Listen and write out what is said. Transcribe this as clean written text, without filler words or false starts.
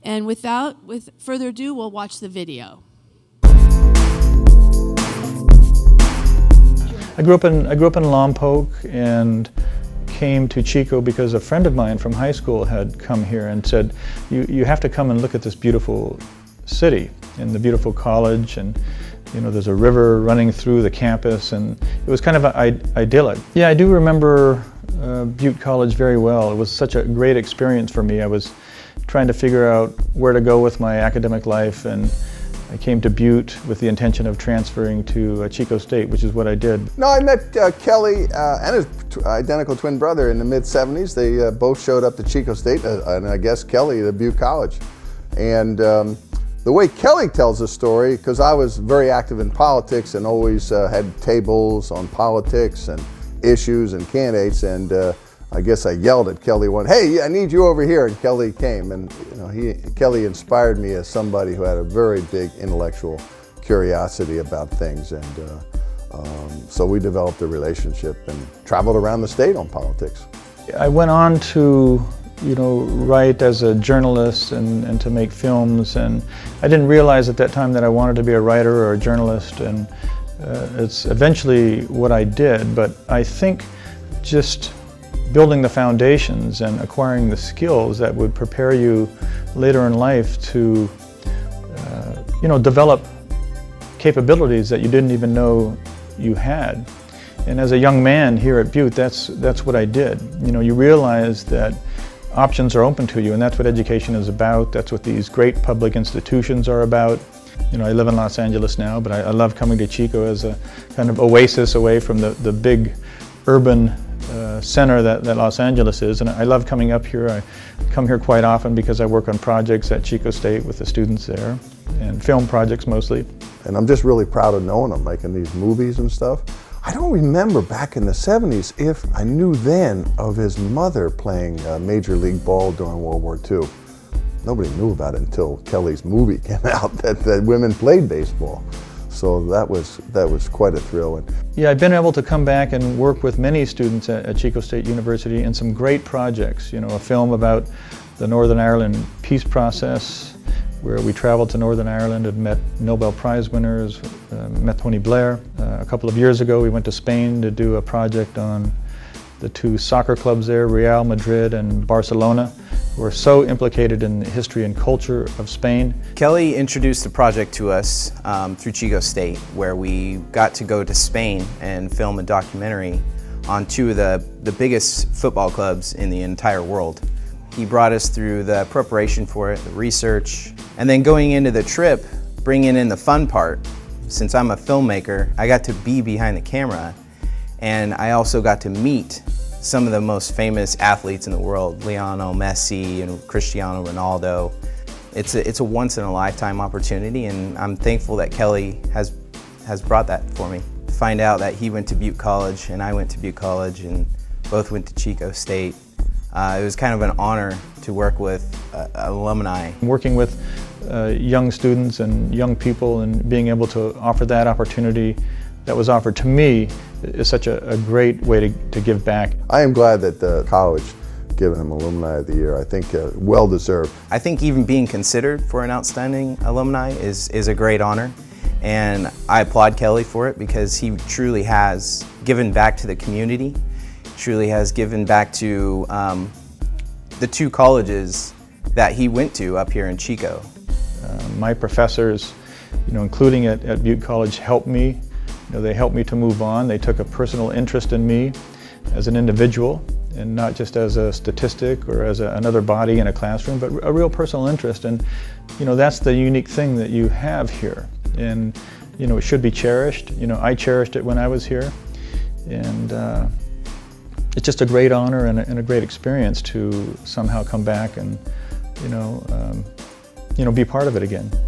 And with further ado, we'll watch the video. I grew up in Lompoc and came to Chico because a friend of mine from high school had come here and said, you have to come and look at this beautiful city and the beautiful college, and you know, there's a river running through the campus, and it was kind of idyllic. Yeah, I do remember Butte College very well. It was such a great experience for me. I was trying to figure out where to go with my academic life, and I came to Butte with the intention of transferring to Chico State, which is what I did. No, I met Kelly and his identical twin brother in the mid-'70s. They both showed up to Chico State, and I guess Kelly to Butte College. And the way Kelly tells the story, because I was very active in politics and always had tables on politics and issues and candidates, and I guess I yelled at Kelly one, "Hey, I need you over here," and Kelly came, and you know, Kelly inspired me as somebody who had a very big intellectual curiosity about things, and so we developed a relationship and traveled around the state on politics. I went on to, you know, write as a journalist and to make films, and I didn't realize at that time that I wanted to be a writer or a journalist, and it's eventually what I did. But I think just building the foundations and acquiring the skills that would prepare you later in life to you know, develop capabilities that you didn't even know you had. And as a young man here at Butte, that's what I did. You know, you realize that options are open to you, and that's what education is about. That's what these great public institutions are about. You know, I live in Los Angeles now, but I love coming to Chico as a kind of oasis away from the big urban center that Los Angeles is. And I love coming up here. I come here quite often because I work on projects at Chico State with the students there, and film projects mostly. And I'm just really proud of knowing him, making these movies and stuff. I don't remember back in the 70s if I knew then of his mother playing Major League Ball during World War II. Nobody knew about it until Kelly's movie came out that women played baseball. So that was quite a thrill. Yeah, I've been able to come back and work with many students at Chico State University in some great projects. You know, a film about the Northern Ireland peace process, where we traveled to Northern Ireland and met Nobel Prize winners, met Tony Blair. A couple of years ago we went to Spain to do a project on the two soccer clubs there, Real Madrid and Barcelona, who are so implicated in the history and culture of Spain. Kelly introduced the project to us through Chico State, where we got to go to Spain and film a documentary on two of the biggest football clubs in the entire world. He brought us through the preparation for it, the research, and then going into the trip, bringing in the fun part. Since I'm a filmmaker, I got to be behind the camera, and I also got to meet some of the most famous athletes in the world, Lionel Messi and Cristiano Ronaldo. It's a once-in-a-lifetime opportunity, and I'm thankful that Kelly has brought that for me. To find out that he went to Butte College and I went to Butte College and both went to Chico State, it was kind of an honor to work with alumni. Working with young students and young people and being able to offer that opportunity that was offered to me is such a great way to give back. I am glad that the college given him Alumni of the Year. I think well deserved. I think even being considered for an outstanding alumni is a great honor, and I applaud Kelly for it because he truly has given back to the community, truly has given back to the two colleges that he went to up here in Chico. My professors, you know, including at Butte College, helped me. You know, they helped me to move on. They took a personal interest in me as an individual, and not just as a statistic or as another body in a classroom, but a real personal interest. And you know, that's the unique thing that you have here. And you know, it should be cherished. You know, I cherished it when I was here, and it's just a great honor and a great experience to somehow come back and you know, be part of it again.